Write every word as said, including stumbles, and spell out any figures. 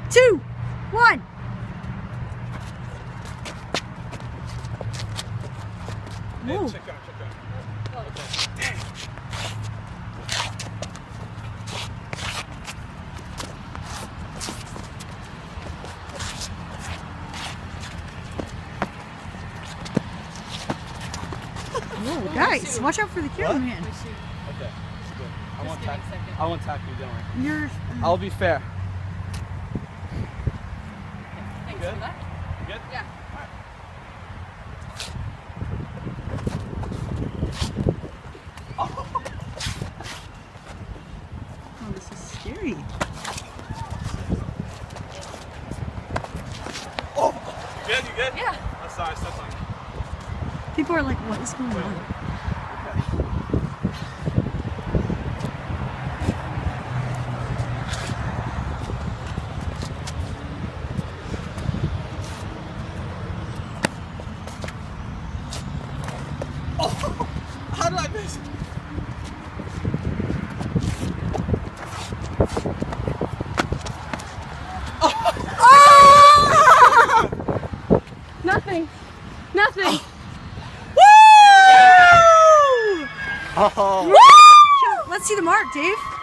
two, one. Hey, Whoa. check out, check out. Whoa, guys, watch out for the cameraman. Okay, good. I won't tack. I won't tack you. Don't worry. You're. I'll be fair. Thanks Good? for that. Good? Yeah. Oh, this is scary. Oh! You good? You good? Yeah. Oh, sorry, step on. People are like, what is going on? Oh! How did I miss? Nothing. Nothing. Woo! Oh! Let's see the mark, Dave.